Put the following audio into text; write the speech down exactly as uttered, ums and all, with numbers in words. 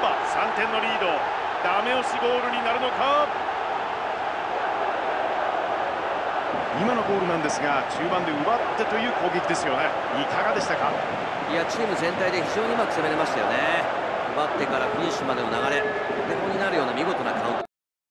ばさんてんのリード、ダメ押しゴールになるのか。今のゴールなんですが、中盤で奪ってという攻撃ですよね。いかがでしたか。 いや、チーム全体で非常にうまく攻めれましたよね。奪ってからフィニッシュまでの流れ、手本になるような見事なカウンター